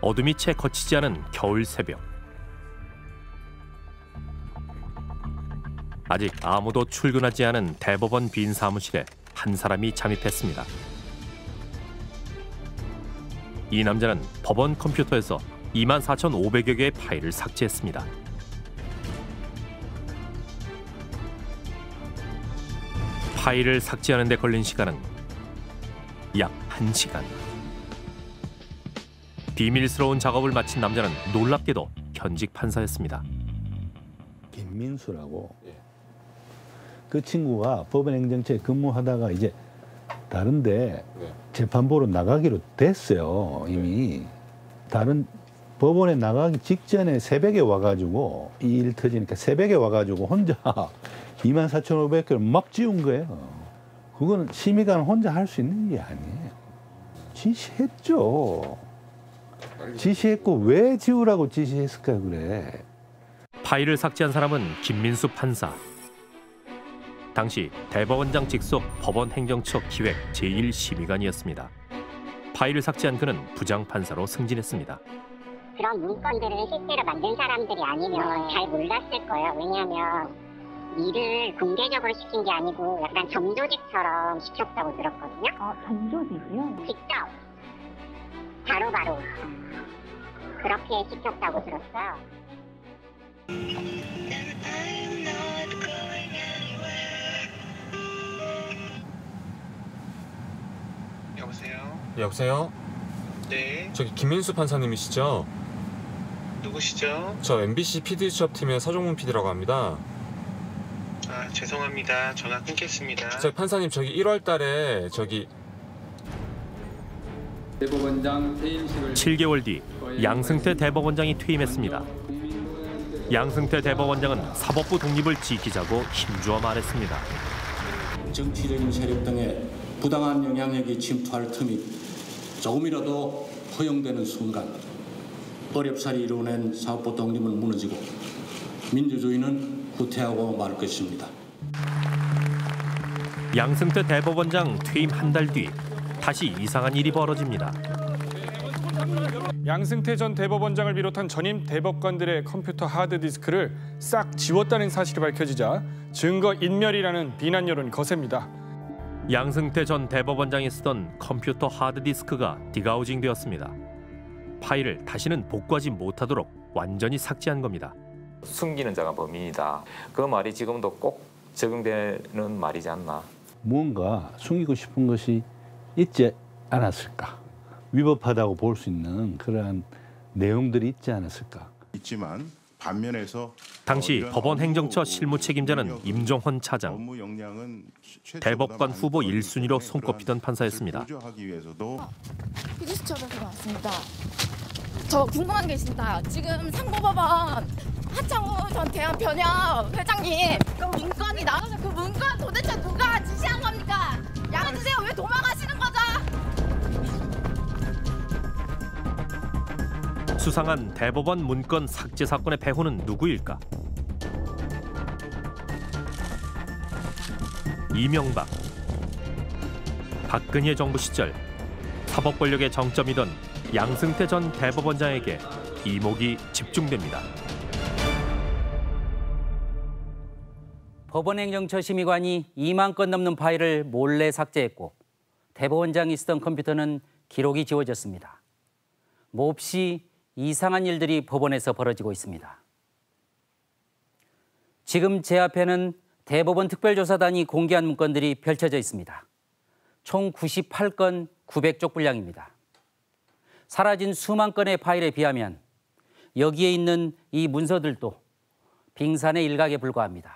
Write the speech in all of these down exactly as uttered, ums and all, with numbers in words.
어둠이 채 거치지 않은 겨울 새벽. 아직 아무도 출근하지 않은 대법원 빈 사무실에 한 사람이 잠입했습니다. 이 남자는 법원 컴퓨터에서 이만 사천오백여 개의 파일을 삭제했습니다. 파일을 삭제하는 데 걸린 시간은 약 한 시간. 비밀스러운 작업을 마친 남자는 놀랍게도 현직 판사였습니다. 김민수라고 그 친구가 법원행정처에 근무하다가 이제 다른데 재판보러 나가기로 됐어요. 이미 다른 법원에 나가기 직전에 새벽에 와가지고 이 일 터지니까 새벽에 와가지고 혼자 이만 사천오백 개를 막 지운 거예요. 그거는 심의관 혼자 할 수 있는 게 아니에요. 지시했죠. 지시했고 왜 지우라고 지시했을까 그래. 파일을 삭제한 사람은 김민수 판사. 당시 대법원장 직속 법원행정처 기획 제일 심의관이었습니다. 파일을 삭제한 그는 부장판사로 승진했습니다. 그런 문건들을 실제로 만든 사람들이 아니면 잘 몰랐을 거예요. 왜냐하면 일을 공개적으로 시킨 게 아니고 약간 정조직처럼 시켰다고 들었거든요. 아, 정조직이요? 직접 바로바로 그렇게 시켰다고 들었어요. 여보세요? 여보세요? 네. 저기 김민수 판사님이시죠? 누구시죠? 저 엠비씨 피디 수첩팀의 서종문 피디라고 합니다. 아, 죄송합니다. 전화 끊겠습니다. 저기 판사님, 저기 일월 달에 저기 대법원장 퇴임식을 칠 개월 뒤 양승태 대법원장이 퇴임했습니다. 양승태 대법원장은 사법부 독립을 지키자고 힘주어 말했습니다. 정치적인 세력 등의 부당한 영향력이 침투할 틈이 조금이라도 허용되는 순간 어렵사리 이루어낸 사법부 독립은 무너지고 민주주의는 후퇴하고 말 것입니다. 양승태 대법원장 퇴임 한 달 뒤 다시 이상한 일이 벌어집니다. 양승태 전 대법원장을 비롯한 전임 대법관들의 컴퓨터 하드디스크를 싹 지웠다는 사실이 밝혀지자 증거 인멸이라는 비난 여론이 거셉니다. 양승태 전 대법원장이 쓰던 컴퓨터 하드디스크가 디가우징되었습니다. 파일을 다시는 복구하지 못하도록 완전히 삭제한 겁니다. 숨기는 자가 범인이다. 그 말이 지금도 꼭 적용되는 말이지 않나. 무언가 숨기고 싶은 것이 있지 않았을까. 위법하다고 볼 수 있는 그러한 내용들이 있지 않았을까. 있지만 반면에서 당시 법원 행정처 실무 책임자는 임종헌 차장. 대법관 후보 일 순위로 손꼽히던 판사였습니다. 피디수첩에서 왔습니다. 저 궁금한 게 있습니다. 지금 상고법원 하창우 전 대한변협 회장님 그 문건이 나와서 그 문건 도대체 누가 지시한 겁니까? 양해주세요. 왜 도망가시는 거죠? 수상한 대법원 문건 삭제 사건의 배후는 누구일까? 이명박. 박근혜 정부 시절 사법 권력의 정점이던 양승태 전 대법원장에게 이목이 집중됩니다. 법원행정처 심의관이 이만 건 넘는 파일을 몰래 삭제했고 대법원장이 쓰던 컴퓨터는 기록이 지워졌습니다. 몹시 이상한 일들이 법원에서 벌어지고 있습니다. 지금 제 앞에는 대법원 특별조사단이 공개한 문건들이 펼쳐져 있습니다. 총 구십팔 건 구백 쪽 분량입니다. 사라진 수만 건의 파일에 비하면 여기에 있는 이 문서들도 빙산의 일각에 불과합니다.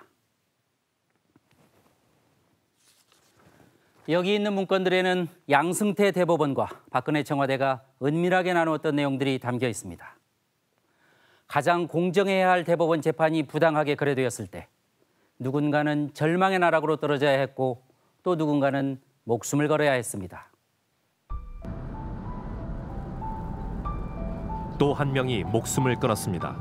여기 있는 문건들에는 양승태 대법원과 박근혜 청와대가 은밀하게 나누었던 내용들이 담겨 있습니다. 가장 공정해야 할 대법원 재판이 부당하게 거래되었을 때 누군가는 절망의 나락으로 떨어져야 했고 또 누군가는 목숨을 걸어야 했습니다. 또 한 명이 목숨을 끊었습니다.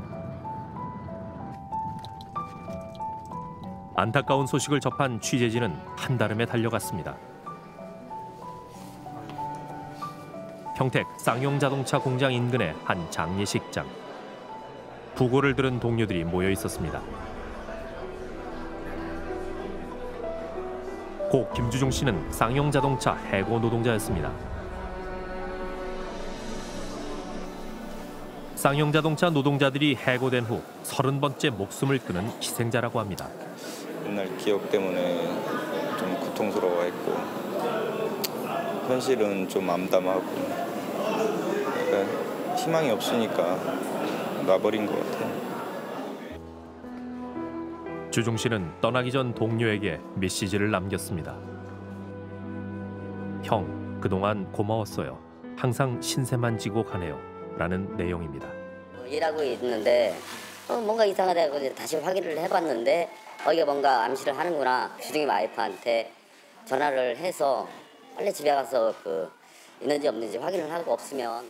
안타까운 소식을 접한 취재진은 한달음에 달려갔습니다. 평택 쌍용자동차 공장 인근의 한 장례식장. 부고를 들은 동료들이 모여 있었습니다. 고 김주중 씨는 쌍용자동차 해고 노동자였습니다. 쌍용자동차 노동자들이 해고된 후 서른 번째 목숨을 끊은 희생자라고 합니다. 옛날 기억 때문에 좀 고통스러워했고 현실은 좀 암담하고 그러니까 희망이 없으니까 놔버린 것 같아요. 주중 씨는 떠나기 전 동료에게 메시지를 남겼습니다. 형, 그동안 고마웠어요. 항상 신세만 지고 가네요. 라는 내용입니다. 일하고 있는데 어, 뭔가 이상하다고 다시 확인을 해봤는데 어, 이게 뭔가 암시를 하는구나. 주중이 와이프한테 전화를 해서 빨리 집에 가서 그 있는지 없는지 확인을 하고 없으면.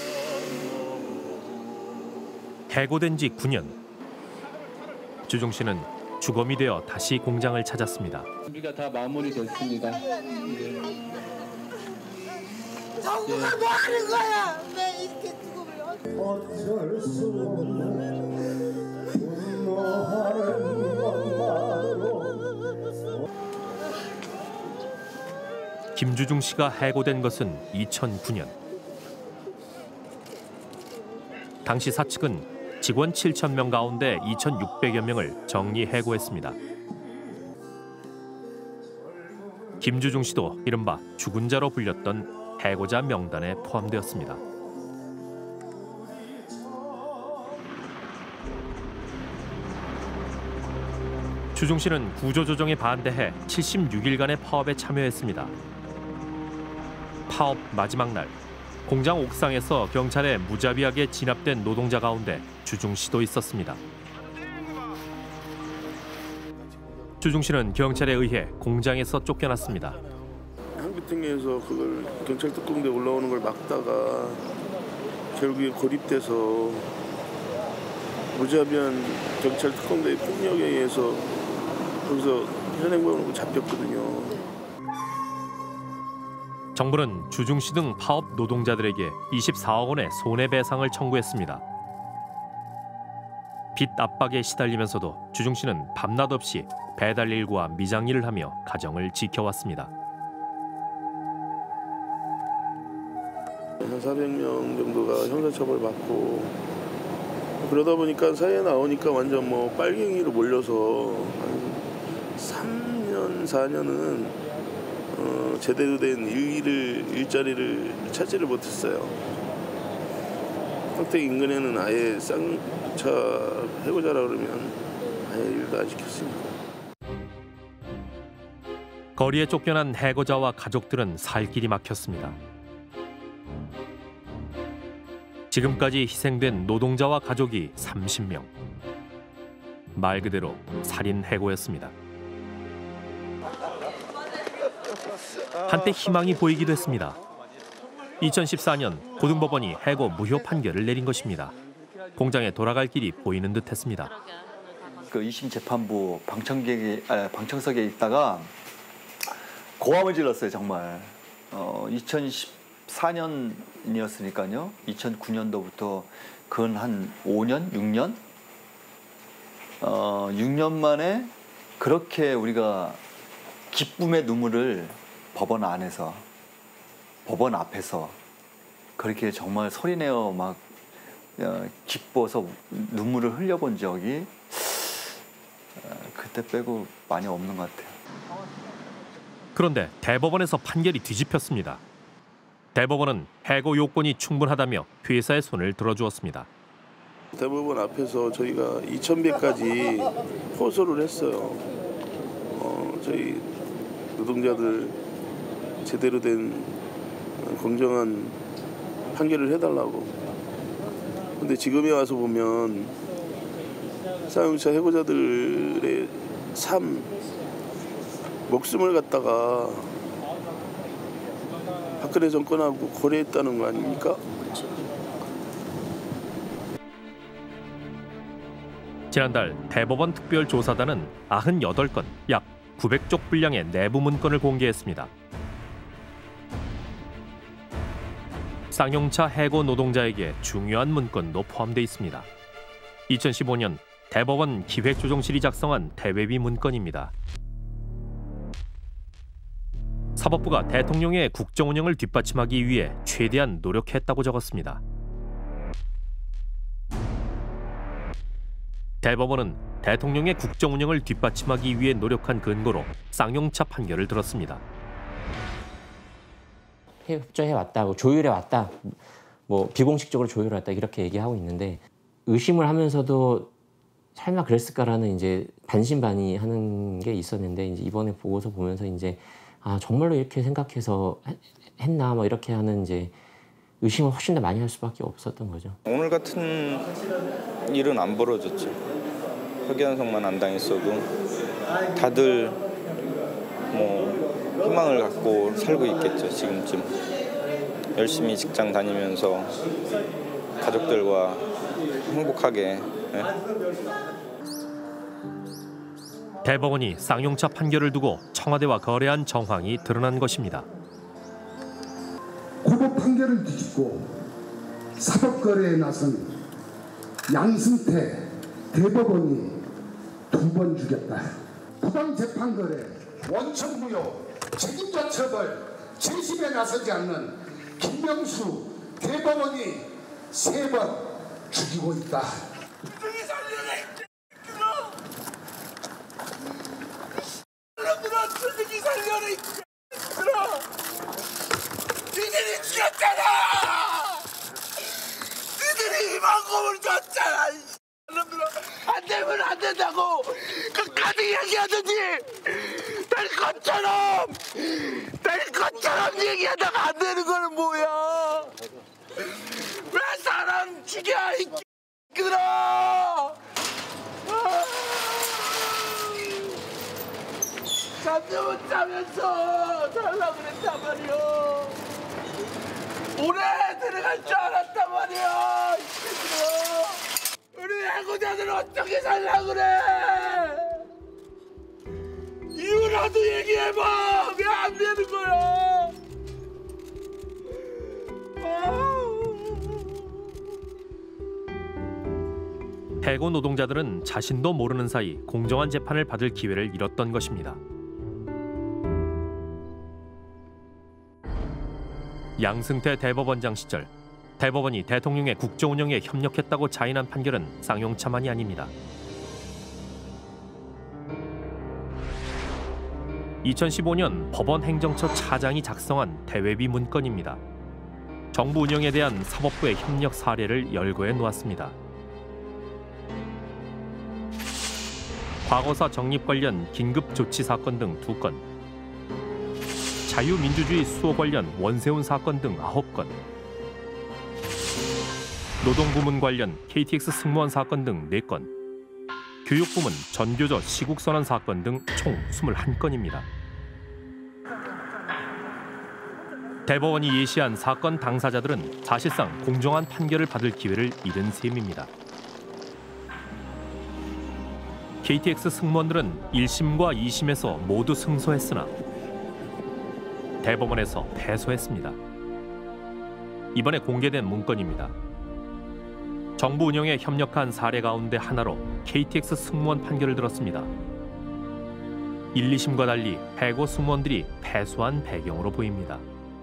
해고된 지 구 년. 주중 씨는 주검이 되어 다시 공장을 찾았습니다. 준비가 다 마무리됐습니다. 정부가 뭐 하는 거야? 왜 이렇게 죽음을 어쩔 수 없는 분노하는 것만으로. 김주중 씨가 해고된 것은 이천구 년. 당시 사측은 직원 칠천 명 가운데 이천육백여 명을 정리 해고했습니다. 김주중 씨도 이른바 죽은 자로 불렸던 해고자 명단에 포함되었습니다. 주중 씨는 구조조정에 반대해 칠십육 일간의 파업에 참여했습니다. 파업 마지막 날, 공장 옥상에서 경찰에 무자비하게 진압된 노동자 가운데 주중 씨도 있었습니다. 주중 씨는 경찰에 의해 공장에서 쫓겨났습니다. 한빛등에서 그걸 경찰 특공대 올라오는 걸 막다가 결국에 고립돼서 무자비한 경찰 특공대의 폭력에 의해서 거기서 현행범으로 잡혔거든요. 정부는 주중 씨 등 파업 노동자들에게 이십사억 원의 손해배상을 청구했습니다. 빚 압박에 시달리면서도 주중 씨는 밤낮 없이 배달 일과 미장 일을 하며 가정을 지켜왔습니다. 한 사백 명 정도가 형사처벌 받고 그러다 보니까 사회에 나오니까 완전 뭐 빨갱이로 몰려서 한 삼 년, 사 년은 어, 제대로 된 일을, 일자리를 찾지를 못했어요. 평택 인근에는 아예 쌍차 해고자라 그러면 아예 일도 안 시켰으니까. 거리에 쫓겨난 해고자와 가족들은 살 길이 막혔습니다. 지금까지 희생된 노동자와 가족이 삼십 명. 말 그대로 살인 해고였습니다. 한때 희망이 보이기도 했습니다. 이천십사 년 고등법원이 해고 무효 판결을 내린 것입니다. 공장에 돌아갈 길이 보이는 듯했습니다. 그 이 심 재판부 방청객이, 아, 방청석에 있다가 고함을 질렀어요, 정말. 어, 이천십사 년이었으니까요. 이천구 년도부터 근 한 오 년, 육 년? 어, 육 년 만에 그렇게 우리가 기쁨의 눈물을 법원 안에서, 법원 앞에서 그렇게 정말 소리내어 막 기뻐서 눈물을 흘려본 적이 그때 빼고 많이 없는 것 같아요. 그런데 대법원에서 판결이 뒤집혔습니다. 대법원은 해고 요건이 충분하다며 회사의 손을 들어주었습니다. 대법원 앞에서 저희가 이천 배까지 호소를 했어요. 어, 저희 노동자들 제대로 된 공정한 판결을 해달라고. 근데 지금에 와서 보면 쌍용차 해고자들의 삶, 목숨을 갖다가 박근혜 정권하고 고려했다는 거 아닙니까? 지난달 대법원 특별조사단은 구십팔 건, 약 구백 쪽 분량의 내부 문건을 공개했습니다. 쌍용차 해고 노동자에게 중요한 문건도 포함돼 있습니다. 이천십오 년 대법원 기획조정실이 작성한 대외비 문건입니다. 사법부가 대통령의 국정 운영을 뒷받침하기 위해 최대한 노력했다고 적었습니다. 대법원은 대통령의 국정 운영을 뒷받침하기 위해 노력한 근거로 쌍용차 판결을 들었습니다. 협조해 왔다, 조율해 왔다, 뭐 비공식적으로 조율해 왔다 이렇게 얘기하고 있는데 의심을 하면서도 설마 그랬을까라는 이제 반신반의하는 게 있었는데 이제 이번에 보고서 보면서 이제 아 정말로 이렇게 생각해서 했나 뭐 이렇게 하는 이제 의심을 훨씬 더 많이 할 수밖에 없었던 거죠. 오늘 같은 일은 안 벌어졌죠. 흑연성만 안 당했어도 다들 뭐 희망을 갖고 살고 있겠죠. 지금쯤 열심히 직장 다니면서 가족들과 행복하게. 네. 대법원이 쌍용차 판결을 두고 청와대와 거래한 정황이 드러난 것입니다. 고법 판결을 뒤집고 사법거래에 나선 양승태 대법원이 두 번 죽였다. 부당재판거래, 원천무효, 책임자 처벌, 재심에 나서지 않는 김명수 대법원이 세 번 죽이고 있다. 주둥이 살려라 이 X들아! 니들이 죽였잖아! 니들이 희망고문을 줬잖아 이 X들아! 안 되면 안 된다고 끝까지 얘기하더니 될 것처럼 될 것처럼 얘기하다가 안 되는 거는 뭐야? 왜 사람 죽여 이 X들아! 잠도 못 자면서 살라고 그랬단 말이야. 오래 들어갈 줄 알았단 말이야. 우리 해고자들 어떻게 살라고 그래? 이유라도 얘기해봐. 왜 안 되는 거야? 해고 노동자들은 자신도 모르는 사이 공정한 재판을 받을 기회를 잃었던 것입니다. 양승태 대법원장 시절 대법원이 대통령의 국정 운영에 협력했다고 자인한 판결은 쌍용차만이 아닙니다. 이천십오 년 법원 행정처 차장이 작성한 대외비 문건입니다. 정부 운영에 대한 사법부의 협력 사례를 열거해 놓았습니다. 과거사 정립 관련 긴급 조치 사건 등 두 건, 자유민주주의 수호 관련 원세훈 사건 등 아홉 건, 노동부문 관련 케이티엑스 승무원 사건 등 네 건, 교육부문 전교조 시국선언 사건 등 총 이십일 건입니다. 대법원이 예시한 사건 당사자들은 사실상 공정한 판결을 받을 기회를 잃은 셈입니다. 케이티엑스 승무원들은 일 심과 이 심에서 모두 승소했으나 대법원에서 패소했습니다. 이번에 공개된 문건입니다. 정부 운영에 협력한 사례 가운데 하나로 케이티엑스 승무원 판결을 들었습니다. 일, 이 심과 달리 해고 승무원들이 패소한 배경으로 보입니다.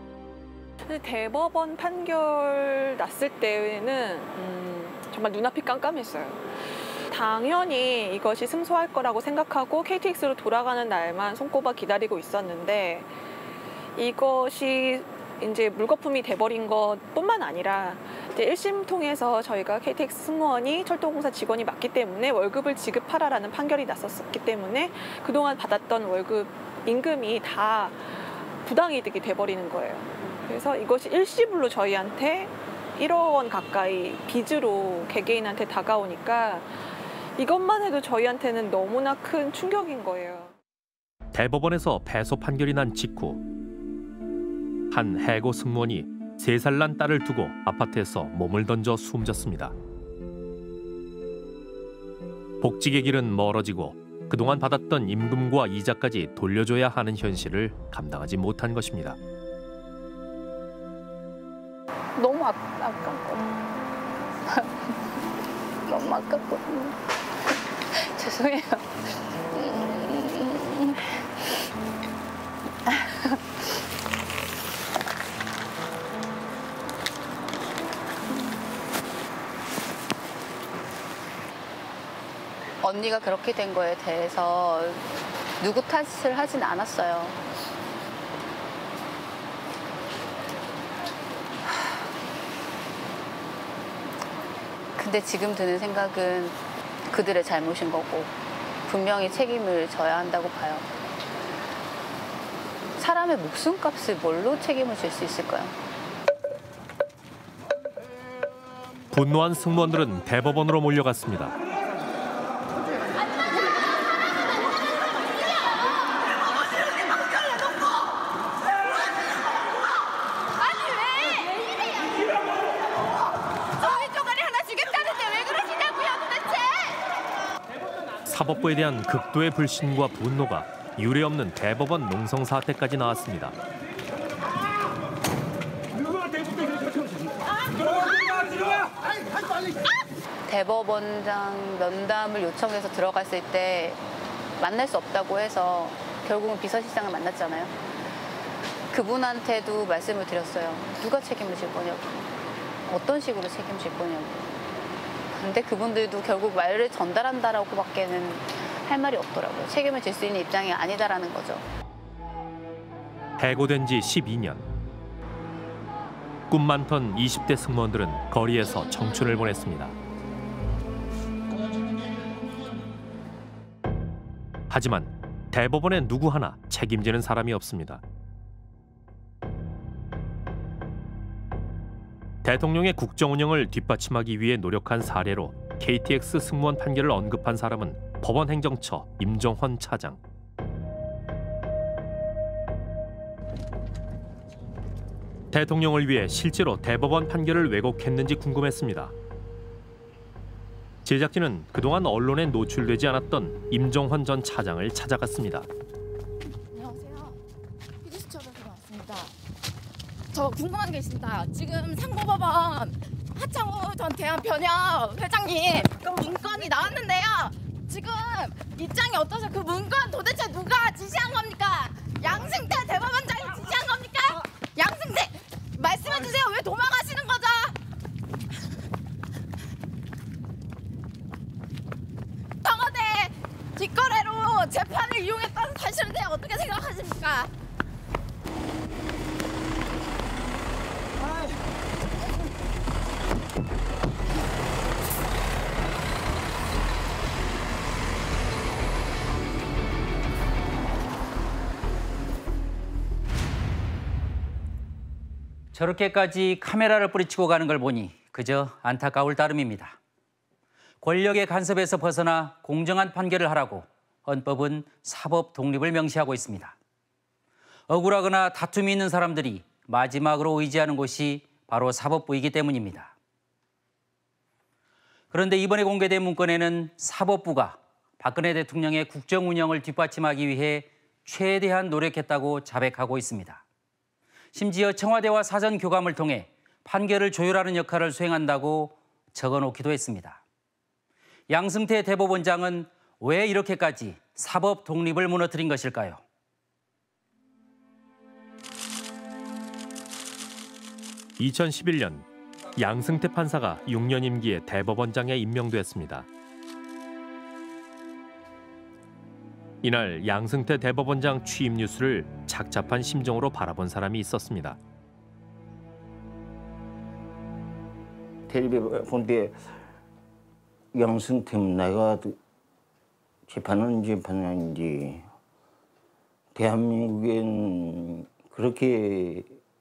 대법원 판결 났을 때는 음, 정말 눈앞이 깜깜했어요. 당연히 이것이 승소할 거라고 생각하고 케이티엑스로 돌아가는 날만 손꼽아 기다리고 있었는데 이것이 이제 물거품이 돼버린 것뿐만 아니라 이제 일 심 통해서 저희가 케이티엑스 승무원이 철도공사 직원이 맞기 때문에 월급을 지급하라라는 판결이 났었기 때문에 그동안 받았던 월급 임금이 다 부당이득이 돼버리는 거예요. 그래서 이것이 일시불로 저희한테 일억 원 가까이 빚으로 개개인한테 다가오니까 이것만 해도 저희한테는 너무나 큰 충격인 거예요. 대법원에서 패소 판결이 난 직후 한 해고 승무원이 세 살 난 딸을 두고 아파트에서 몸을 던져 숨졌습니다. 복직의 길은 멀어지고 그동안 받았던 임금과 이자까지 돌려줘야 하는 현실을 감당하지 못한 것입니다. 너무 아, 아깝거든요. 너무 아깝거든요. 죄송해요. 언니가 그렇게 된 거에 대해서 누구 탓을 하진 않았어요. 근데 지금 드는 생각은 그들의 잘못인 거고 분명히 책임을 져야 한다고 봐요. 사람의 목숨값을 뭘로 책임을 질 수 있을까요? 분노한 승무원들은 대법원으로 몰려갔습니다. 사법부에 대한 극도의 불신과 분노가 유례없는 대법원 농성 사태까지 나왔습니다. 대법원장 면담을 요청해서 들어갔을 때 만날 수 없다고 해서 결국은 비서실장을 만났잖아요. 그분한테도 말씀을 드렸어요. 누가 책임을 질 거냐고. 어떤 식으로 책임질 거냐고. 근데 그분들도 결국 말을 전달한다라고밖에는 할 말이 없더라고요. 책임을 질 수 있는 입장이 아니다라는 거죠. 해고된 지 십이 년. 꿈 많던 이십 대 승무원들은 거리에서 청춘을 보냈습니다. 하지만 대법원에 누구 하나 책임지는 사람이 없습니다. 대통령의 국정 운영을 뒷받침하기 위해 노력한 사례로 케이티엑스 승무원 판결을 언급한 사람은 법원행정처 임종헌 차장. 대통령을 위해 실제로 대법원 판결을 왜곡했는지 궁금했습니다. 제작진은 그동안 언론에 노출되지 않았던 임종헌 전 차장을 찾아갔습니다. 안녕하세요. 피디수첩에서 왔습니다. 저 궁금한 게 있습니다. 지금 상고법원 하창우 전 대한변협 회장님 문건이 나왔는데요. 지금 입장이 어떠세요? 그 문건 도대체 누가 지시한 겁니까? 양승태 대법원장이 지시한 겁니까? 양승태 말씀해 주세요. 왜 도망가시는 거죠? 청와대 뒷거래로 재판을 이용했다는 사실에 대해 어떻게 생각하십니까? 저렇게까지 카메라를 뿌리치고 가는 걸 보니 그저 안타까울 따름입니다. 권력의 간섭에서 벗어나 공정한 판결을 하라고 헌법은 사법 독립을 명시하고 있습니다. 억울하거나 다툼이 있는 사람들이 마지막으로 의지하는 곳이 바로 사법부이기 때문입니다. 그런데 이번에 공개된 문건에는 사법부가 박근혜 대통령의 국정 운영을 뒷받침하기 위해 최대한 노력했다고 자백하고 있습니다. 심지어 청와대와 사전 교감을 통해 판결을 조율하는 역할을 수행한다고 적어놓기도 했습니다. 양승태 대법원장은 왜 이렇게까지 사법 독립을 무너뜨린 것일까요? 이천십일 년 양승태 판사가 육 년 임기에 대법원장에 임명됐습니다. 이날 양승태 대법원장 취임 뉴스를 착잡한 심정으로 바라본 사람이 있었습니다. 텔레비 본데 양승태 내가 재판은 재판인지 대한민국엔 그렇게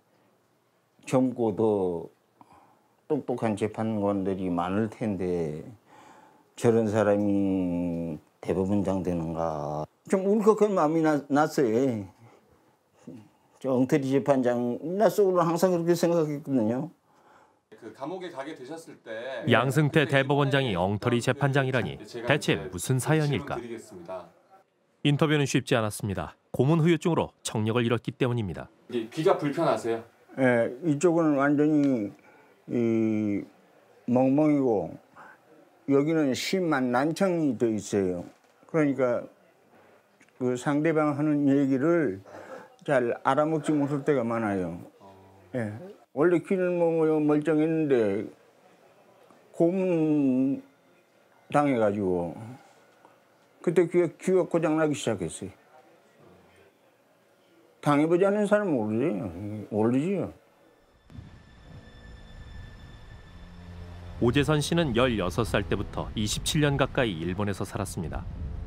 젊고도 똑똑한 재판관들이 많을 텐데 저런 사람이 대법원장 되는가 좀 울컥한 마음이 나, 났어요. 저 엉터리 재판장 나 속으로 항상 그렇게 생각했거든요. 그 감옥에 가게 되셨을 때 양승태 대법원장이 엉터리 재판장이라니 대체 무슨 사연일까? 인터뷰는 쉽지 않았습니다. 고문 후유증으로 청력을 잃었기 때문입니다. 귀가 불편하세요? 네, 이쪽은 완전히 이 멍멍이고 여기는 심한 난청이 더 있어요. 그러니까 그 상대방 하는 얘기를 잘 알아먹지 못할 때가 많아요. 예. 원래 귀는 뭐 멀쩡했는데 고문 당해가지고 그때 귀가, 귀가 고장나기 시작했어요. 당해보지 않는 사람은 모르지. 모르지요. 오재선 씨는 열여섯 살 때부터 이십칠 년 가까이 일본에서 살았습니다.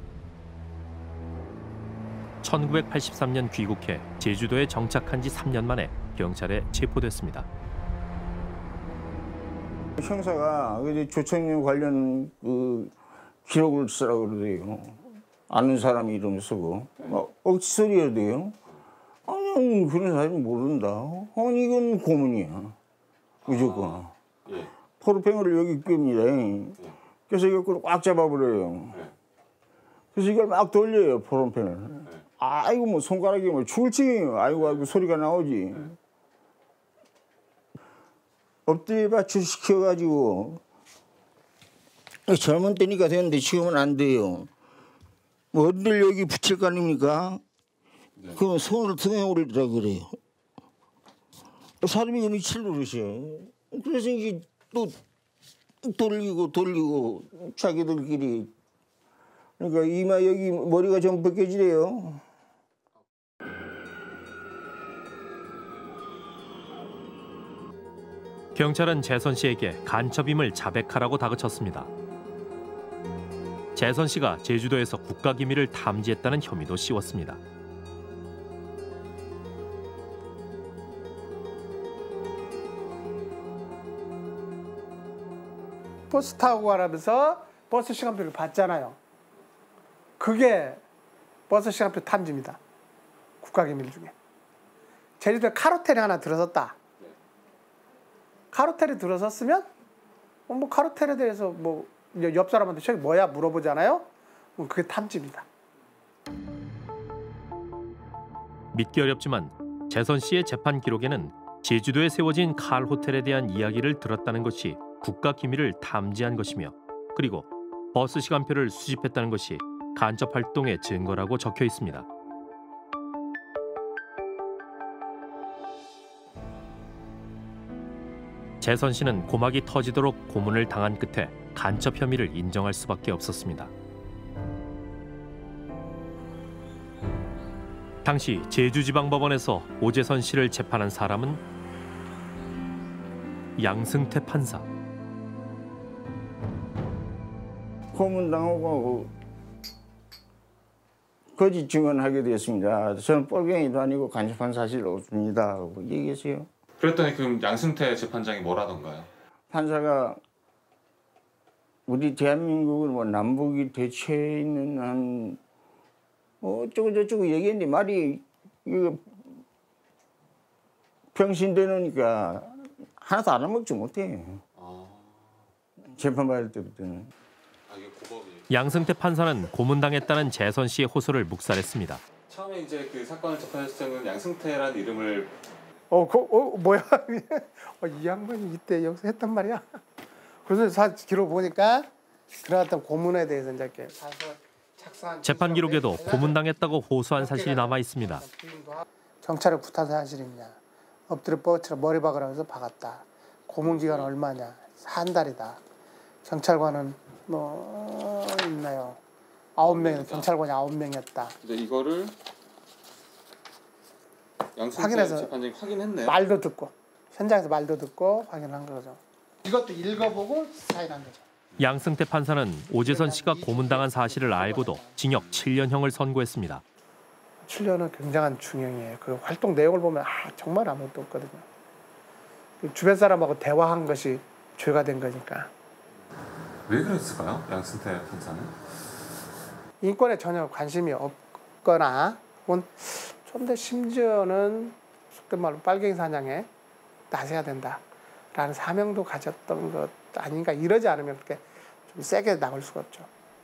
천구백팔십삼 년 귀국해 제주도에 정착한 지 삼 년 만에 경찰에 체포됐습니다. 형사가 조청년 관련 그 기록을 쓰라고 그러대요. 아는 사람이 이름 쓰고 막 억지 소리해야 돼요. 아니 그런 사람이 모른다. 아니 이건 고문이야. 무조건. 아, 예. 포르팽을 여기 낍니다. 예. 그래서 이걸 꽉 잡아버려요. 예. 그래서 이걸 막 돌려요 포르팽을. 예. 아이고 뭐 손가락이 뭐 죽을 징이에요. 아이고 아이고 소리가 나오지. 예. 엎드려 받쳐 시켜가지고 젊은 때니까 되는데 지금은 안 돼요. 뭐 어딜 여기 붙일 거 아닙니까? 네. 그럼 손을 등에 올리라 그래요. 사람이 미칠 노릇이요. 그래서 이게 또 돌리고 돌리고 자기들끼리 그러니까 이마 여기 머리가 좀 벗겨지래요. 경찰은 재선 씨에게 간첩임을 자백하라고 다그쳤습니다. 재선 씨가 제주도에서 국가기밀을 탐지했다는 혐의도 씌웠습니다. 버스 타고 가라면서 버스 시간표를 봤잖아요. 그게 버스 시간표 탐지입니다. 국가기밀 중에. 제주도에 카르텔이 하나 들어섰다. 카르텔이 들어섰으면 뭐 카르텔에 대해서 뭐 옆 사람한테 저기 뭐야 물어보잖아요. 그게 탐지입니다. 믿기 어렵지만 재선 씨의 재판 기록에는 제주도에 세워진 칼 호텔에 대한 이야기를 들었다는 것이 국가 기밀을 탐지한 것이며 그리고 버스 시간표를 수집했다는 것이 간첩 활동의 증거라고 적혀 있습니다. 재선 씨는 고막이 터지도록 고문을 당한 끝에 간첩 혐의를 인정할 수밖에 없었습니다. 당시 제주지방법원에서 오재선 씨를 재판한 사람은 양승태 판사. 고문당하고 거짓 증언하게 되었습니다. 저는 뻘갱이도 아니고 간첩한 사실 없습니다. 하고 얘기했어요. 그랬더니 그럼 양승태 재판장이 뭐라던가요? 판사가 우리 대한민국은 뭐 남북이 대처해 있는 한 뭐 어쩌고 저쩌고 얘기했는데 말이 이거 병신되니까 하나도 알아먹지 못해. 아... 재판 받을 때부터는. 아, 이게 고법이... 양승태 판사는 고문당했다는 재선 씨의 호소를 묵살했습니다. 처음에 이제 그 사건을 접했을 때는 양승태라는 이름을 어, 그, 어 뭐야? 어, 이 양반이 이때 여기서 했단 말이야. 그래서 사 기록 보니까 그러던 고문에 대해서 이제 이렇게 재판 기록에도 고문당했다고 호소한 사실이 남아 있습니다. 경찰에 구탄 사실이냐? 엎드려 뻗쳐 머리 박으라 해서 박았다. 고문 기간 얼마냐? 한 달이다. 경찰관은 뭐 있나요? 아홉 명 경찰관이 아홉 명이었다. 근데 이거를 양승태 재판장이 확인했네요. 말도 듣고 현장에서 말도 듣고 확인한 거죠. 이것도 읽어보고 사인한 거죠. 양승태 판사는 오재선 씨가 고문당한 사실을 알고도 징역 칠 년형을 선고했습니다. 칠 년은 굉장한 중형이에요. 그 활동 내용을 보면 아, 정말 아무것도 없거든요. 주변 사람하고 대화한 것이 죄가 된 거니까. 왜 그랬을까요? 양승태 판사는? 인권에 전혀 관심이 없거나 혹은 좀 더 심지어는 속된 말로 빨갱이 사냥에 나서야 된다라는 사명도 가졌던 것 아닌가. 이러지 않으면 그렇게 좀 세게 나올 수가 없죠.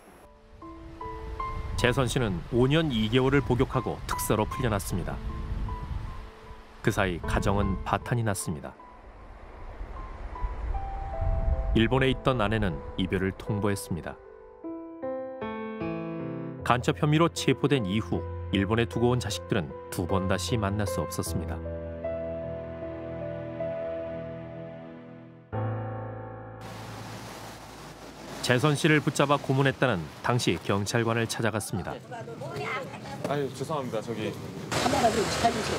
재선 씨는 오 년 이 개월을 복역하고 특사로 풀려났습니다. 그 사이 가정은 파탄이 났습니다. 일본에 있던 아내는 이별을 통보했습니다. 간첩 혐의로 체포된 이후 일본에 두고 온 자식들은 두 번 다시 만날 수 없었습니다. 재선 씨를 붙잡아 고문했다는 당시 경찰관을 찾아갔습니다. 아유 죄송합니다. 저기 카메라 좀 찾으세요.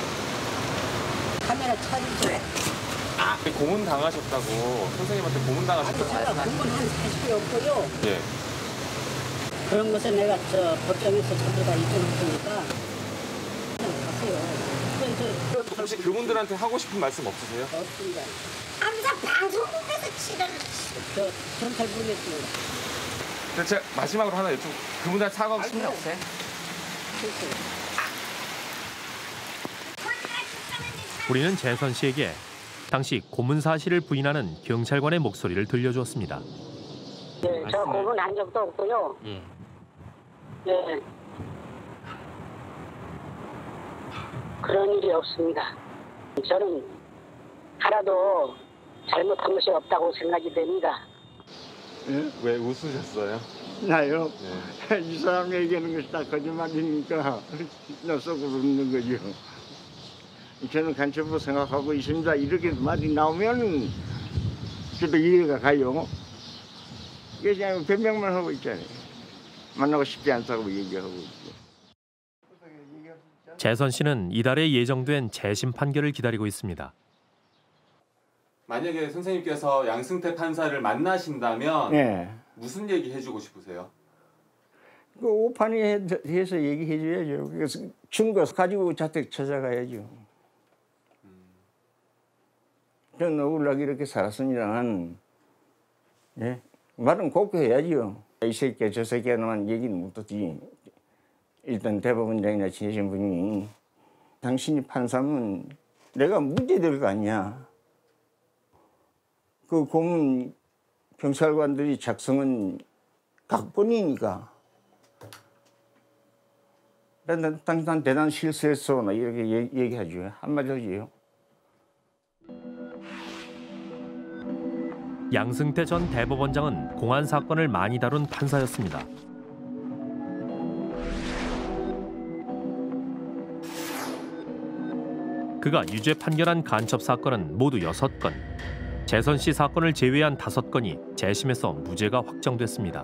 카메라 찾으세요. 아 고문 당하셨다고 선생님한테 고문 당하셨다고 말씀하셨어요. 고문한 사실이 없고요. 예. 그런 것은 내가 저 법정에서 전부 다 입증할 테니까 그냥 가세요. 혹시 그분들한테 하고 싶은 말씀 없으세요? 없습니다. 항상 방송국에서 치료를 저 경찰 부르겠습니다. 제가 마지막으로 하나 여쭤 그분들한테 사과하고 싶은 말 없어요? 우리는 재선 씨에게 당시 고문 사실을 부인하는 경찰관의 목소리를 들려주었습니다. 네, 저 고문한 적도 없고요. 예. 네. 그런 일이 없습니다. 저는 하나도 잘못한 것이 없다고 생각이 됩니다. 예? 왜 웃으셨어요? 나요? 네. 이 사람 얘기하는 것이 다 거짓말이니까 나 속으로 웃는 거죠. 저는 간첩으로 생각하고 있습니다. 이렇게 말이 나오면 저도 이해가 가요. 이게 그냥 변명만 하고 있잖아요. 만나고 싶지 않다고 얘기하고 있죠. 재선 씨는 이달에 예정된 재심 판결을 기다리고 있습니다. 만약에 선생님께서 양승태 판사를 만나신다면 네. 무슨 얘기 해주고 싶으세요? 그 오판에 해서 얘기해 줘야죠. 그래서 증거 가지고 자택 찾아가야죠. 저는 억울하게 이렇게 살았습니다만 예? 말은 곱게 해야죠. 이 새끼야 저 새끼야만 얘기는 못하지. 일단 대법원장이나 지내신 분이 당신이 판사면 내가 문제될 거 아니야. 그 고문 경찰관들이 작성은 각본이니까. 난, 난, 난 대단한 실수했어. 나 이렇게 얘기, 얘기하죠. 한마디 하지요. 양승태 전 대법원장은 공안 사건을 많이 다룬 판사였습니다. 그가 유죄 판결한 간첩 사건은 모두 여섯 건, 재선 씨 사건을 제외한 다섯 건이 재심에서 무죄가 확정됐습니다.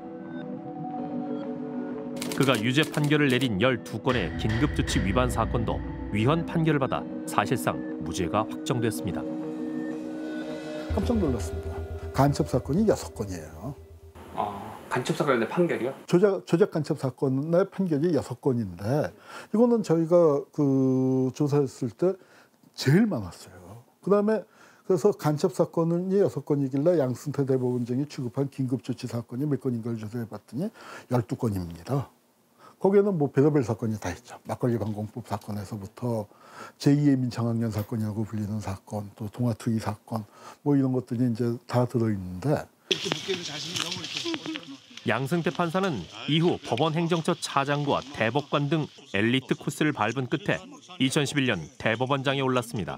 그가 유죄 판결을 내린 열두 건의 긴급조치 위반 사건도 위헌 판결을 받아 사실상 무죄가 확정됐습니다. 깜짝 놀랐습니다. 간첩 사건이 여섯 건이에요. 아, 간첩 사건의 판결이요? 조작, 조작 간첩 사건의 판결이 여섯 건인데 이거는 저희가 그 조사했을 때 제일 많았어요. 그다음에 그래서 간첩 사건이 여섯 건이길래 양승태 대법원장이 취급한 긴급조치 사건이 몇 건인가를 조사해봤더니 열두 건입니다. 거기에는 뭐 별의별 사건이 다 있죠. 막걸리 방공법 사건에서부터 제이의 민청학년 사건이라고 불리는 사건, 또 동아투기 사건, 뭐 이런 것들이 이제 다 들어있는데. 양승태 판사는 이후 법원 행정처 차장과 대법관 등 엘리트 코스를 밟은 끝에 이천십일 년 대법원장에 올랐습니다.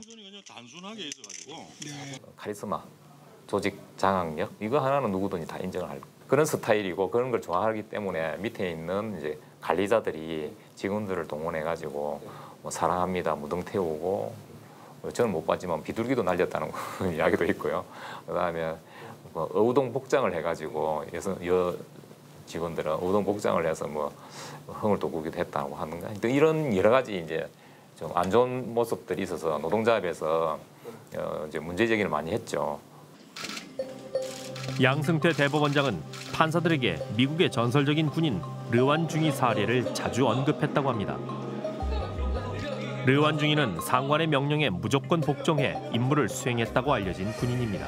카리스마, 조직 장악력 이거 하나는 누구든지 다 인정할 그런 스타일이고 그런 걸 좋아하기 때문에 밑에 있는 이제 관리자들이 직원들을 동원해 가지고 뭐 사랑합니다 무등 태우고 저는 못 봤지만 비둘기도 날렸다는 이야기도 있고요. 그다음에 뭐 의동 복장을 해가지고 여성 여 직원들은 의동 복장을 해서 뭐 흥을 돋구기도 했다고 하는가 이런 여러 가지 이제 좀 안 좋은 모습들이 있어서 노동조합에서 어 이제 문제 제기를 많이 했죠. 양승태 대법원장은 판사들에게 미국의 전설적인 군인 르완중이 사례를 자주 언급했다고 합니다. 르완중이는 상관의 명령에 무조건 복종해 임무를 수행했다고 알려진 군인입니다.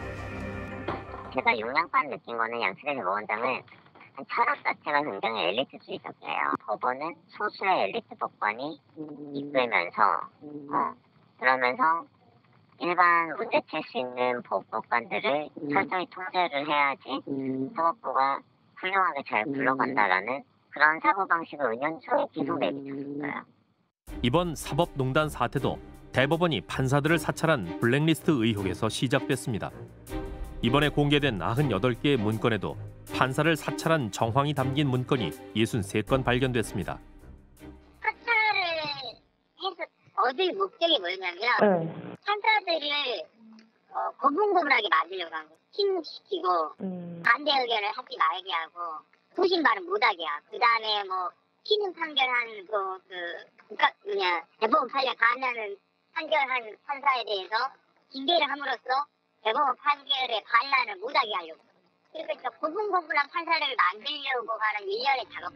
제가 영향만 느낀 거는 양승태 대법원장은 철학 자체가 굉장히 엘리트주의적이에요. 법원은 소수의 엘리트 법관이 이끌면서 어, 그러면서 일반 문제칠 수 있는 법, 법관들을 철저히 통제를 해야지 사법부가 훌륭하게 잘 굴러간다라는 그런 사고방식을 은연중에 계속 내비쳤어요. 이번 사법농단 사태도 대법원이 판사들을 사찰한 블랙리스트 의혹에서 시작됐습니다. 이번에 공개된 구십팔 개의 문건에도 판사를 사찰한 정황이 담긴 문건이 육십삼 건 발견됐습니다. 사찰을 해서 얻을 목적이 뭐였냐면 네. 판사들을 어, 고분고분하게 맞으려고 하고 침묵시키고 음. 반대 의견을 하지 말게 하고 소신 발언 못하게 하고 그 다음에 뭐 피는 판결한 그, 그 국가 뭐냐 대법원 판례 반하는 판결한 판사에 대해서 징계를 함으로써 대법원 판결의 반란을 못하게 하려고 그러니까 고분고분한 판사를 만들려고 하는 일련의 작업.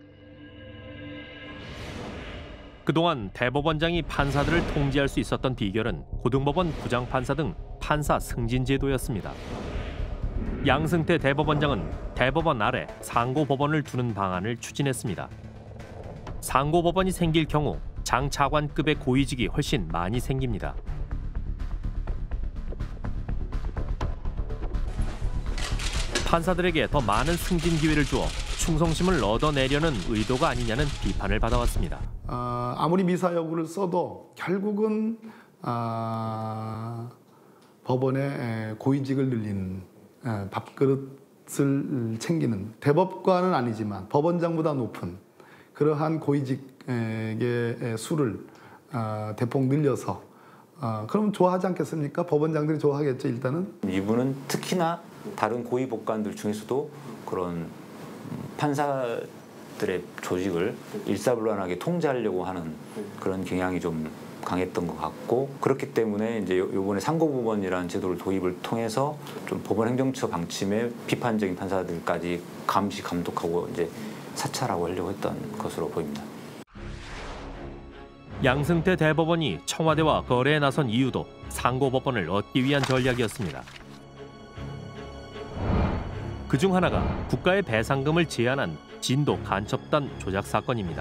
그동안 대법원장이 판사들을 통제할 수 있었던 비결은 고등법원 부장판사 등 판사 승진 제도였습니다. 양승태 대법원장은 대법원 아래 상고법원을 두는 방안을 추진했습니다. 상고법원이 생길 경우 장차관급의 고위직이 훨씬 많이 생깁니다. 판사들에게 더 많은 승진 기회를 주어 충성심을 얻어내려는 의도가 아니냐는 비판을 받아왔습니다. 어, 아무리 미사여구를 써도 결국은 어, 법원의 고위직을 늘리는 에, 밥그릇을 챙기는 대법관은 아니지만 법원장보다 높은 그러한 고위직의 수를 어, 대폭 늘려서 어, 그러면 좋아하지 않겠습니까? 법원장들이 좋아하겠죠. 일단은. 이분은 특히나 다른 고위 법관들 중에서도 그런 판사들의 조직을 일사불란하게 통제하려고 하는 그런 경향이 좀 강했던 것 같고 그렇기 때문에 이제 이번에 상고법원이라는 제도를 도입을 통해서 좀 법원 행정처 방침에 비판적인 판사들까지 감시 감독하고 이제 사찰하고 하려고 했던 것으로 보입니다. 양승태 대법원이 청와대와 거래에 나선 이유도 상고법원을 얻기 위한 전략이었습니다. 그중 하나가 국가의 배상금을 제한한 진도 간첩단 조작 사건입니다.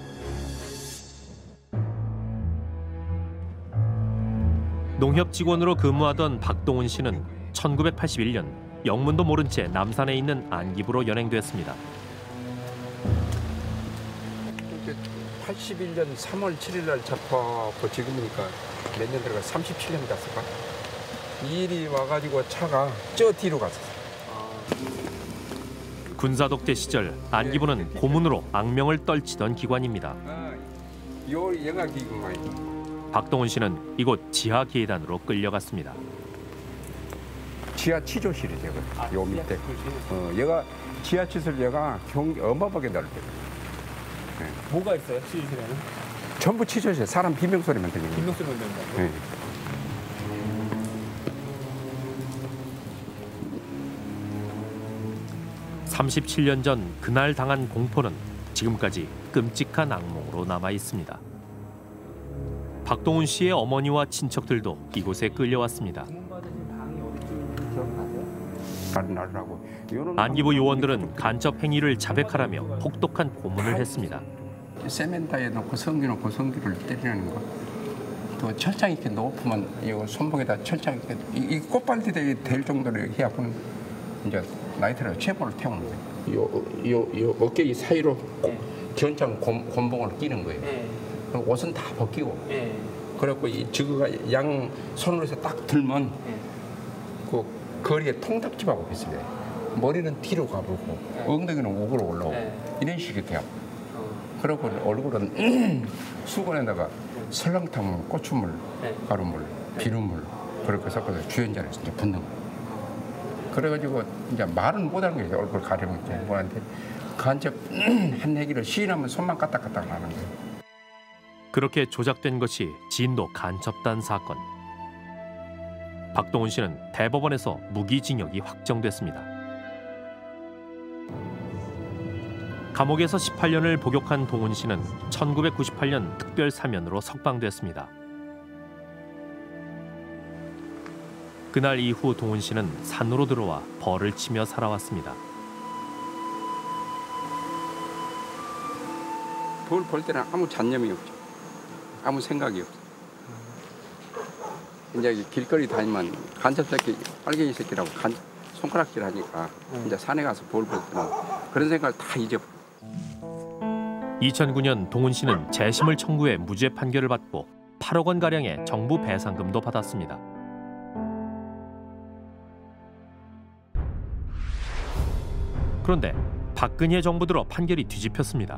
농협 직원으로 근무하던 박동훈 씨는 천구백팔십일 년 영문도 모른 채 남산에 있는 안기부로 연행됐습니다. 팔십일 년 삼월 칠일 날 잡혀고 지금이니까 몇 년 들어가 삼십칠 년 갔을까? 이 일이 와가지고 차가 저 뒤로 갔었어. 군사독재 시절 안기부는 고문으로 악명을 떨치던 기관입니다. 요 영화기구만. 박동훈 씨는 이곳 지하 계단으로 끌려갔습니다. 지하 치조실이죠. 요 밑에. 어, 얘가 지하 치실 얘가 경 어마어마하게 넓대. 네. 뭐가 있어요? 치조실에는? 전부 치조실. 사람 비명소리만 들리는. 비명소리만 들린다고? 네. 삼십칠 년 전 그날 당한 공포는 지금까지 끔찍한 악몽으로 남아 있습니다. 박동훈 씨의 어머니와 친척들도 이곳에 끌려왔습니다. 안기부 요원들은 간첩 행위를 자백하라며 혹독한 고문을 했습니다. 세멘다에 넣고 성기 넣고 성기를 때리는 거. 또 철장 이렇게 높으면 이 손목에다 철장 이렇게 이 꽃발디에 될 정도로 해갖고는 이제 나이트로 체포를 태우는 거예요. 요, 요, 요 어깨 이 사이로 네. 전장 곰, 곰봉을 끼는 거예요. 네. 옷은 다 벗기고. 네. 그래갖고 이 저거가 양 손으로 해서 딱 들면 네. 그 거리에 통닭집하고 비슷해요. 머리는 뒤로 가보고 네. 엉덩이는 우으로 올라오고 네. 이런 식이 돼요. 어. 그리고 얼굴은 수건에다가 설렁탕물, 고추물, 네. 가루물, 비눗물 그렇게 섞어서 주연자를 이제 붓는 거예요. 그래가지고 이제 말은 못하는 거예요. 얼굴 가리면 이제 뭐한테 간첩 한 얘기를 시인하면 손만 까딱까딱 나는 거예요. 그렇게 조작된 것이 진도 간첩단 사건. 박동훈 씨는 대법원에서 무기징역이 확정됐습니다. 감옥에서 십팔 년을 복역한 동훈 씨는 천구백구십팔 년 특별 사면으로 석방됐습니다. 그날 이후 동훈 씨는 산으로 들어와 벌을 치며 살아왔습니다. 벌 볼 때는 아무 잡념이 없죠. 아무 생각이 없어. 이제 길거리 다니면 간첩 새끼, 빨갱이 새끼라고 간, 손가락질 하니까 음. 이제 산에 가서 벌 볼 때는 그런 생각을 다 잊어버려. 이천구 년 동훈 씨는 재심을 청구해 무죄 판결을 받고 팔억 원 가량의 정부 배상금도 받았습니다. 그런데 박근혜 정부 들어 판결이 뒤집혔습니다.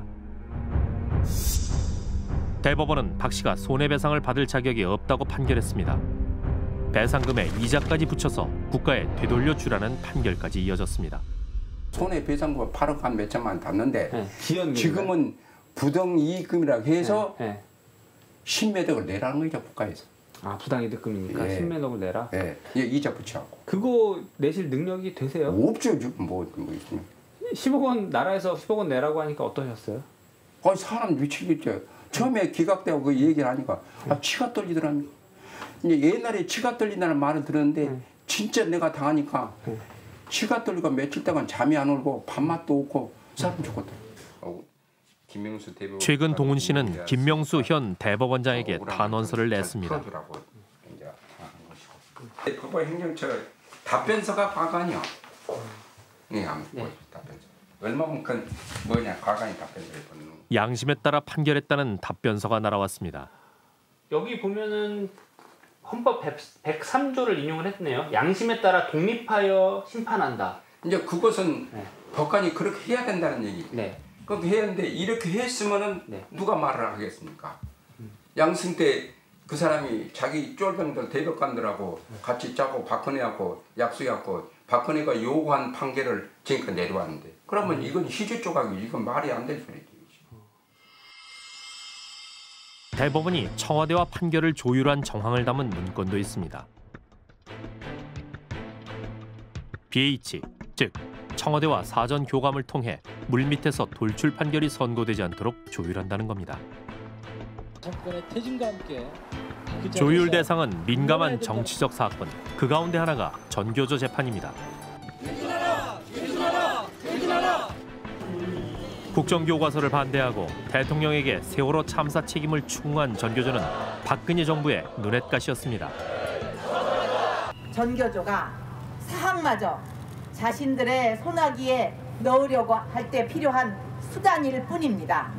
대법원은 박 씨가 손해배상을 받을 자격이 없다고 판결했습니다. 배상금에 이자까지 붙여서 국가에 되돌려주라는 판결까지 이어졌습니다. 손해배상금 팔억 한 몇 천만 원 닿는데 네. 지금은 부당이익금이라고 해서 네. 네. 십매덕을 내라는 거죠, 국가에서. 아, 부당이득금이니까 예. 십매덕을 내라? 네. 예, 이자 붙여갖고. 그거 내실 능력이 되세요? 없죠, 지금 뭐, 뭐 있으면. 십억 원, 나라에서 십억 원 내라고 하니까 어떠셨어요? 아, 사람 미치겠죠. 처음에 기각되고 그 얘기를 하니까 아, 치가 떨리더랍니다. 이제 옛날에 치가 떨린다는 말을 들었는데 네. 진짜 내가 당하니까 네. 치가 떨리고 며칠 동안 잠이 안 오고 밥맛도 없고 사람 죽었다. 어, 김명수 대법원 최근 동훈 씨는 김명수 현 대법원장에게 탄원서를 냈습니다. 법원 행정처 답변서가 과관이요. 네, 한번 네. 답변서. 얼마만큼 뭐냐 과관이 답변서를 보는. 양심에 따라 판결했다는 답변서가 날아왔습니다. 여기 보면은 헌법 백삼 조를 인용을 했네요. 양심에 따라 독립하여 심판한다. 이제 그것은 네. 법관이 그렇게 해야 된다는 얘기. 네. 그렇게 해야 하는데 이렇게 했으면은 네. 누가 말을 하겠습니까? 음. 양승태 그 사람이 자기 쫄병들 대법관들하고 네. 같이 짜고 박근혜하고 약속해갖고 박근혜가 요구한 판결을 지금까지 내려왔는데 그러면 음. 이건 희주 조각이 이건 말이 안 될 소리지. 대법원이 청와대와 판결을 조율한 정황을 담은 문건도 있습니다. 비에이치, 즉 청와대와 사전 교감을 통해 물밑에서 돌출 판결이 선고되지 않도록 조율한다는 겁니다. 정권의 퇴진과 함께 그 조율 대상은 민감한 정치적 사건, 그 가운데 하나가 전교조 재판입니다. 퇴진하라! 퇴진하라! 퇴진하라! 국정교과서를 반대하고 대통령에게 세월호 참사 책임을 추궁한 전교조는 박근혜 정부의 눈엣가시였습니다. 전교조가 사학마저 자신들의 소나기에 넣으려고 할 때 필요한 수단일 뿐입니다.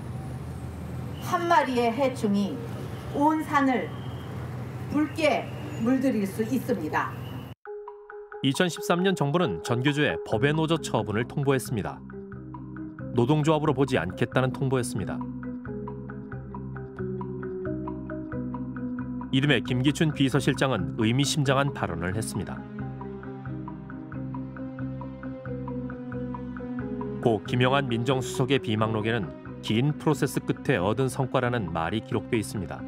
한 마리의 해충이 온 산을 붉게 물들일 수 있습니다. 이천십삼 년 정부는 전교조의 법의 노조 처분을 통보했습니다. 노동조합으로 보지 않겠다는 통보였습니다. 이듬해 김기춘 비서실장은 의미심장한 발언을 했습니다. 고 김영한 민정수석의 비망록에는 긴 프로세스 끝에 얻은 성과라는 말이 기록돼 있습니다.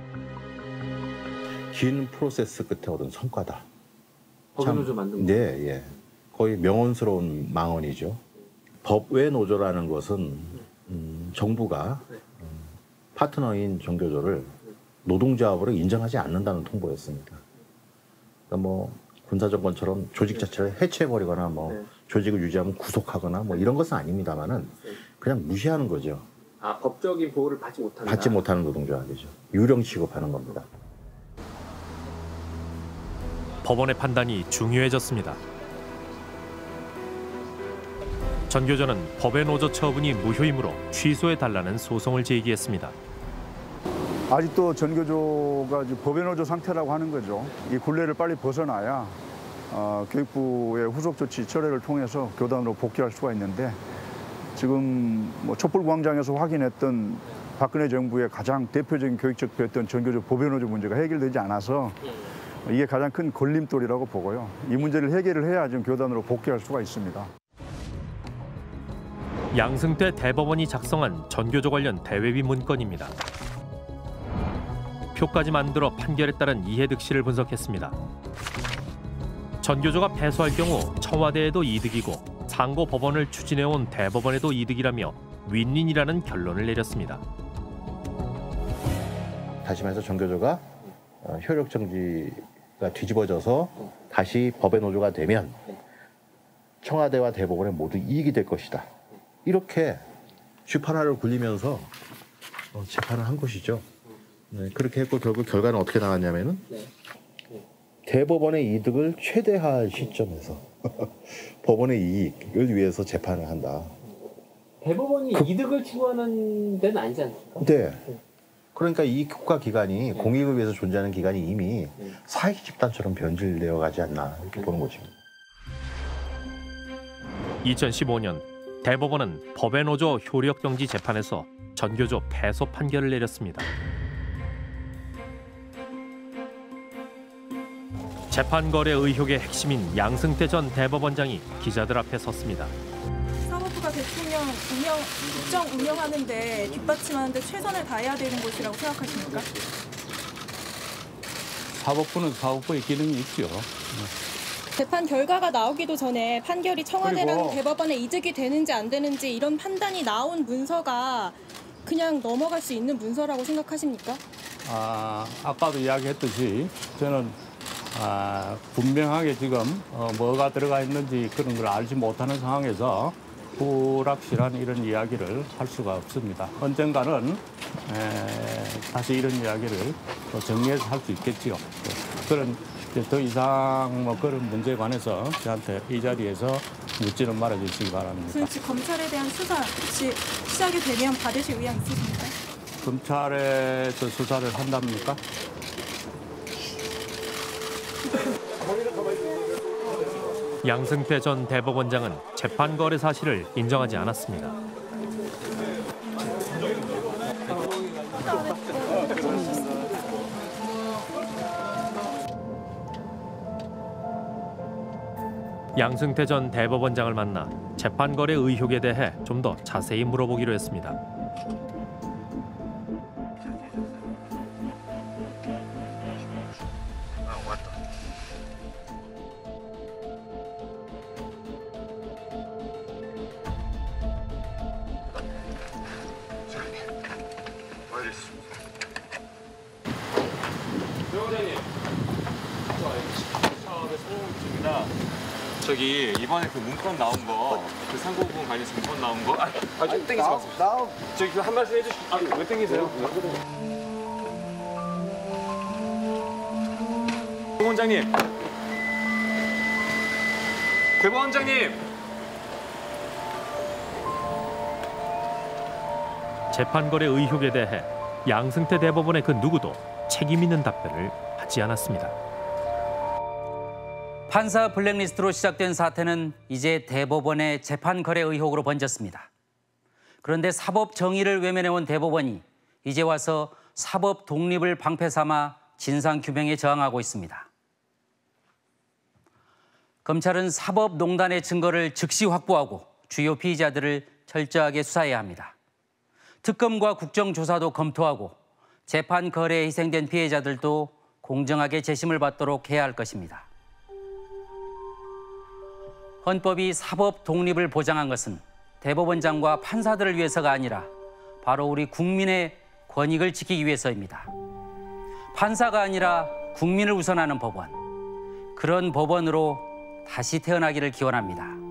긴 프로세스 끝에 얻은 성과다. 법외노조 만든 거. 네, 예. 거의 명언스러운 망언이죠. 법외노조라는 것은 음, 정부가 음, 파트너인 전교조를 노동조합으로 인정하지 않는다는 통보였습니다. 그러니까 뭐 군사정권처럼 조직 자체를 해체해버리거나 뭐 네. 조직을 유지하면 구속하거나 뭐 이런 것은 아닙니다만은 그냥 무시하는 거죠. 아, 법적인 보호를 받지 못한다. 받지 못하는 노동조합이죠. 유령 취급하는 겁니다. 법원의 판단이 중요해졌습니다. 전교조는 법의 노조 처분이 무효이므로 취소해달라는 소송을 제기했습니다. 아직도 전교조가 법의 노조 상태라고 하는 거죠. 이 굴레를 빨리 벗어나야 어, 교육부의 후속 조치 철회를 통해서 교단으로 복귀할 수가 있는데 지금 뭐 촛불광장에서 확인했던 박근혜 정부의 가장 대표적인 교육적 표였던 전교조 법의 노조 문제가 해결되지 않아서 이게 가장 큰 걸림돌이라고 보고요. 이 문제를 해결을 해야 좀 교단으로 복귀할 수가 있습니다. 양승태 대법원이 작성한 전교조 관련 대외비 문건입니다. 표까지 만들어 판결에 따른 이해득실을 분석했습니다. 전교조가 패소할 경우 청와대에도 이득이고 상고 법원을 추진해온 대법원에도 이득이라며 윈윈이라는 결론을 내렸습니다. 다시 말해서 전교조가 효력 정지가 뒤집어져서 다시 법의 노조가 되면 청와대와 대법원에 모두 이익이 될 것이다. 이렇게 쥐판화를 굴리면서 재판을 한 것이죠. 네, 그렇게 했고 결국 결과는 어떻게 나왔냐면은 네. 네. 대법원의 이득을 최대화할 시점에서 법원의 이익을 위해서 재판을 한다. 대법원이 그, 이득을 추구하는 데는 아니지 않습니까? 네. 그러니까 이 국가기관이 네. 공익을 위해서 존재하는 기관이 이미 네. 사익집단처럼 변질되어 가지 않나 이렇게 보는 거죠. 이천십오 년 대법원은 법의 노조 효력정지 재판에서 전교조 패소 판결을 내렸습니다. 재판 거래 의혹의 핵심인 양승태 전 대법원장이 기자들 앞에 섰습니다. 사법부가 대통령 운영, 국정 운영하는데 뒷받침하는데 최선을 다해야 되는 곳이라고 생각하십니까? 사법부는 사법부의 기능이 있죠. 재판 결과가 나오기도 전에 판결이 청와대랑 그리고 대법원에 이득이 되는지 안 되는지 이런 판단이 나온 문서가 그냥 넘어갈 수 있는 문서라고 생각하십니까? 아, 아까도 이야기했듯이 저는 아, 분명하게 지금 어, 뭐가 들어가 있는지 그런 걸 알지 못하는 상황에서 불확실한 이런 이야기를 할 수가 없습니다. 언젠가는 에, 다시 이런 이야기를 또 정리해서 할 수 있겠지요. 그런 더 이상 뭐 그런 문제에 관해서 저한테 이 자리에서 묻지는 말아주시기 바랍니다. 혹시 검찰에 대한 수사 혹시 시작이 되면 받으실 의향 있으십니까? 검찰에서 수사를 한답니까? 양승태 전 대법원장은 재판 거래 사실을 인정하지 않았습니다. 양승태 전 대법원장을 만나 재판 거래 의혹에 대해 좀 더 자세히 물어보기로 했습니다. 저기 이번에 그 문건 나온 거, 그 상고부분 관련해서 문건 나온 거, 아, 아 좀 땡기지 마세요. 나, 저기 그 한 말씀 해주시. 아, 왜 땡기세요? 대법원장님, 대법원장님. 재판 거래 의혹에 대해 양승태 대법원의 그 누구도 책임 있는 답변을 하지 않았습니다. 판사 블랙리스트로 시작된 사태는 이제 대법원의 재판 거래 의혹으로 번졌습니다. 그런데 사법 정의를 외면해온 대법원이 이제 와서 사법 독립을 방패 삼아 진상 규명에 저항하고 있습니다. 검찰은 사법농단의 증거를 즉시 확보하고 주요 피의자들을 철저하게 수사해야 합니다. 특검과 국정조사도 검토하고 재판 거래에 희생된 피해자들도 공정하게 재심을 받도록 해야 할 것입니다. 헌법이 사법 독립을 보장한 것은 대법원장과 판사들을 위해서가 아니라 바로 우리 국민의 권익을 지키기 위해서입니다. 판사가 아니라 국민을 우선하는 법원, 그런 법원으로 다시 태어나기를 기원합니다.